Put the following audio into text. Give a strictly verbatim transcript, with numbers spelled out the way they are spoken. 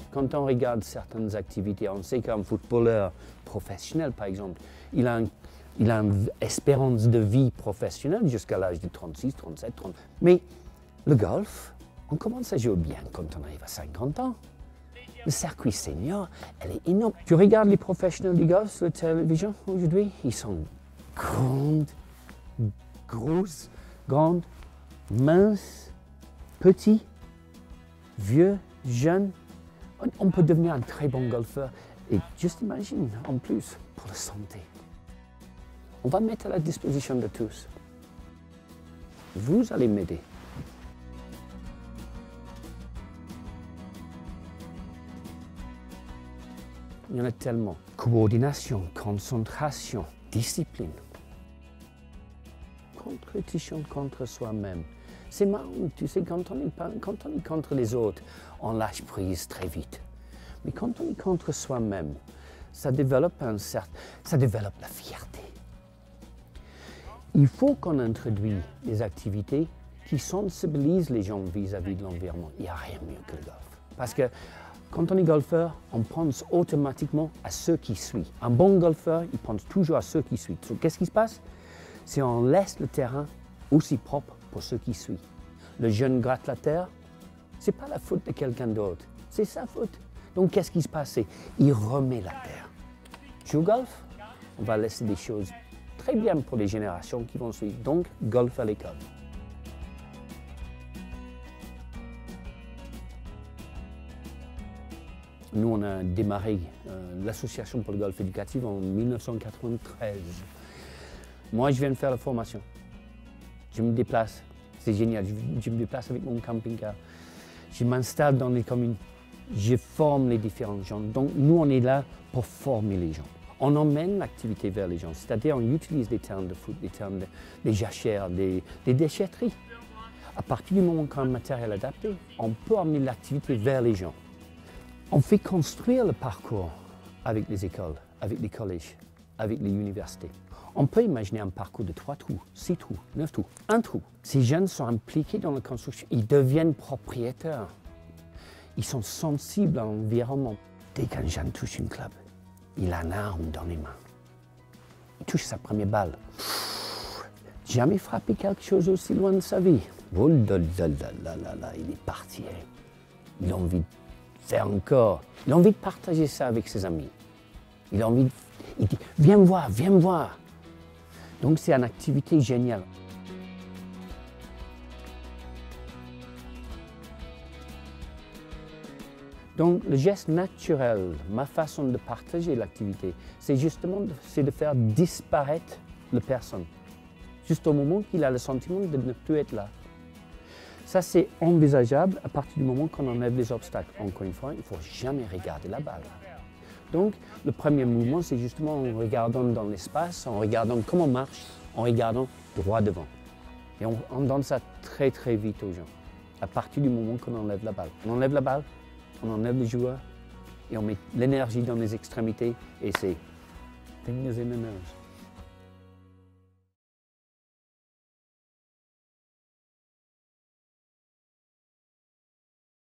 Quand on regarde certaines activités, on sait qu'un footballeur professionnel, par exemple, il a, un, il a une espérance de vie professionnelle jusqu'à l'âge de trente-six, trente-sept, trente. Mais le golf, on commence à jouer bien quand on arrive à cinquante ans. Le circuit senior, elle est énorme. Tu regardes les professionnels du golf sur la télévision aujourd'hui, ils sont grandes, grosses, grandes, minces, petits, vieux, jeunes. On peut devenir un très bon golfeur. Et juste imagine, en plus, pour la santé. On va mettre à la disposition de tous. Vous allez m'aider. Il y en a tellement. Coordination, concentration, discipline. Compétition contre soi-même. C'est marrant, tu sais, quand on, est pas, quand on est contre les autres, on lâche prise très vite. Mais quand on est contre soi-même, ça développe un certain, ça développe la fierté. Il faut qu'on introduise des activités qui sensibilisent les gens vis-à-vis de l'environnement. Il n'y a rien de mieux que le golf. Parce que quand on est golfeur, on pense automatiquement à ceux qui suivent. Un bon golfeur, il pense toujours à ceux qui suivent. Donc, qu'est-ce qui se passe? C'est on laisse le terrain aussi propre pour ceux qui suivent. Le jeune gratte la terre, ce n'est pas la faute de quelqu'un d'autre, c'est sa faute. Donc qu'est-ce qui se passe? Il remet la terre. Joue au golf, on va laisser des choses très bien pour les générations qui vont suivre. Donc golf à l'école. Nous, on a démarré euh, l'association pour le golf éducatif en mille neuf cent quatre-vingt-treize. Moi, je viens de faire la formation. Je me déplace, c'est génial, je, je me déplace avec mon camping-car. Je m'installe dans les communes, je forme les différents gens. Donc nous, on est là pour former les gens. On emmène l'activité vers les gens, c'est-à-dire on utilise des terrains de foot, des terrains de, des jachères, des, des déchetteries. À partir du moment qu'on a un matériel adapté, on peut emmener l'activité vers les gens. On fait construire le parcours avec les écoles, avec les collèges, avec les universités. On peut imaginer un parcours de trois trous, six trous, neuf trous, un trou. Ces jeunes sont impliqués dans la construction, ils deviennent propriétaires. Ils sont sensibles à l'environnement. Dès qu'un jeune touche une club, il a une arme dans les mains. Il touche sa première balle. Jamais frappé quelque chose aussi loin de sa vie. Oh là là là là là là, il est parti. Il a envie de faire encore. Il a envie de partager ça avec ses amis. Il a envie de... Il dit, viens me voir, viens me voir. Donc c'est une activité géniale. Donc le geste naturel, ma façon de partager l'activité, c'est justement de, c'est de faire disparaître la personne. Juste au moment qu'il a le sentiment de ne plus être là. Ça c'est envisageable à partir du moment qu'on enlève les obstacles. Encore une fois, il ne faut jamais regarder la balle. Donc, le premier mouvement, c'est justement en regardant dans l'espace, en regardant comment on marche, en regardant droit devant. Et on, on donne ça très très vite aux gens, à partir du moment qu'on enlève la balle. On enlève la balle, on enlève le joueur, et on met l'énergie dans les extrémités, et c'est fingers in the nose.